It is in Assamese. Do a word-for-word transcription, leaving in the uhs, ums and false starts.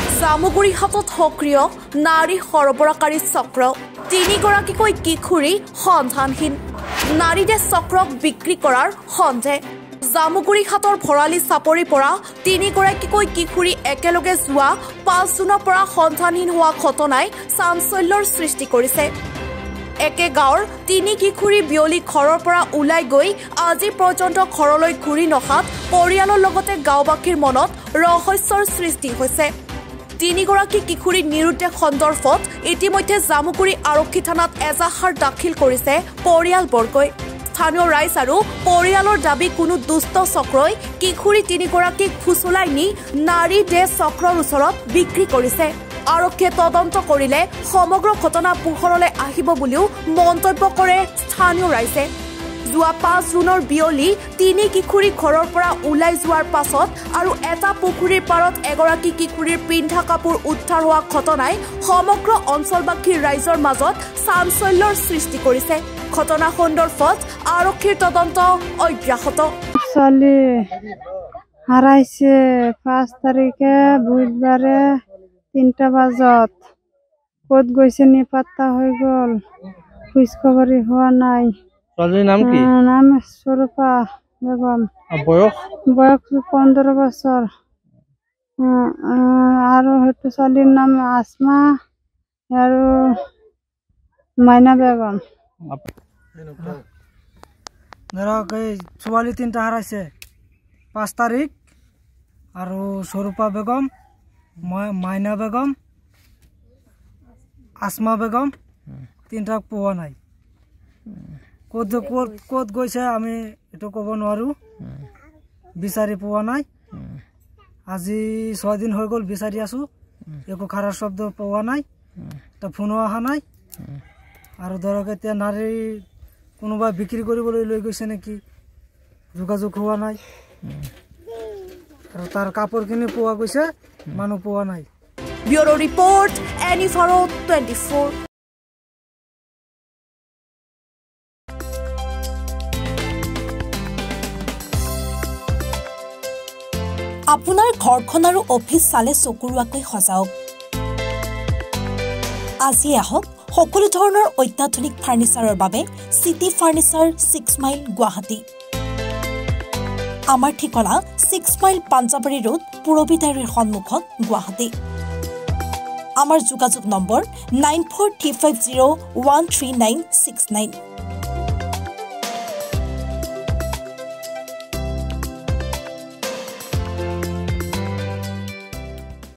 জামুগুৰি হাতত সক্ৰিয় নাৰী সৰবৰাহকাৰী চক্ৰ তিনিগৰাকীকৈ কিশোৰী সন্ধানহীন নাৰীৰে চক্ৰক বিক্ৰী কৰাৰ সন্দেহ জামুগুৰি হাতৰ ভৰালি চাপৰিৰ পৰা তিনিগৰাকীকৈ কিশোৰী একেলগে যোৱা পাঁচ জুনৰ পৰা সন্ধানহীন হোৱা ঘটনাই চাঞ্চল্যৰ সৃষ্টি কৰিছে একে গাঁৱৰ তিনি কিশোৰী বিয়লি ঘৰৰ পৰা ওলাই গৈ আজি পৰ্যন্ত ঘৰলৈ ঘূৰি নহাত পৰিয়ালৰ লগতে গাঁওবাসীৰ মনত ৰহস্যৰ সৃষ্টি হৈছে তিনিগৰাকী কিশোৰী নিৰুদ্দেশ সন্দৰ্ভত ইতিমধ্যে জামুগুৰি আৰক্ষী থানাত এজাহাৰ দাখিল কৰিছে পৰিয়ালবৰ্গই স্থানীয় ৰাইজ আৰু পৰিয়ালৰ দাবী কোনো দুষ্ট চক্ৰই কিশোৰী তিনিগৰাকীক ফুচুলাই নি নাৰী দেহ চক্ৰৰ ওচৰত বিক্ৰী কৰিছে আৰক্ষীয়ে তদন্ত কৰিলে সমগ্ৰ ঘটনা পোহৰলৈ আহিব বুলিও মন্তব্য কৰে স্থানীয় ৰাইজে যোৱা পাঁচ জুনৰ বিয়লি তিনি কিশোৰী ঘৰৰ পৰা ওলাই যোৱাৰ পাছত আৰু এটা পুখুৰীৰ পাৰত এগৰাকী কিশোৰীৰ পিন্ধা কাপোৰ উদ্ধাৰ হোৱা ঘটনাই সমগ্ৰ অঞ্চলবাসীৰ ৰাইজৰ মাজত চাঞ্চল্যৰ সৃষ্টি কৰিছে ঘটনা সন্দৰ্ভত আৰক্ষীৰ তদন্ত অব্যাহত ছোৱালী হাৰাইছে পাঁচ তাৰিখে বুধবাৰে তিনটা বজাত ক'ত গৈছে নি পাত্তা হৈ গ'ল খোজখবৰি হোৱা নাই ছোৱালীৰ নাম কি নাম সৰপা বেগম বয়স বয়স পোন্ধৰ বছৰ আৰু সেইটো ছোৱালীৰ নাম আসমা আৰু মাইনা বেগম ধৰক এই ছোৱালী তিনিটা হাৰাইছে পাঁচ তাৰিখ আৰু সৰপা বেগম মাইনা বেগম আসমা বেগম তিনিটাক পোৱা নাই ক'ত ক'ত ক'ত গৈছে আমি এইটো ক'ব নোৱাৰোঁ বিচাৰি পোৱা নাই আজি ছয় দিন হৈ গ'ল বিচাৰি আছোঁ একো খাৰাপ শব্দ পোৱা নাই তো ফোনো অহা নাই আৰু ধৰক এতিয়া নাৰী কোনোবাই বিক্ৰী কৰিবলৈ লৈ গৈছে নেকি যোগাযোগ হোৱা নাই আৰু তাৰ কাপোৰখিনি পোৱা গৈছে মানুহ পোৱা নাই ব্যুৰো ৰিপৰ্ট এনিফাৰো টুৱেণ্টি ফ'ৰ আপোনাৰ ঘৰখন আৰু অফিচ চালে চকুৰুৱাকৈ সজাওক আজি আহক সকলো ধৰণৰ অত্যাধুনিক ফাৰ্নিচাৰৰ বাবে city furniture six mile Guwahati আমাৰ ঠিকনা ছিক্স মাইল পাঞ্জাবাৰী ৰোড পুৰবিদাৰীৰ সন্মুখত গুৱাহাটী আমাৰ যোগাযোগ number nine four three five zero' one three nine six nine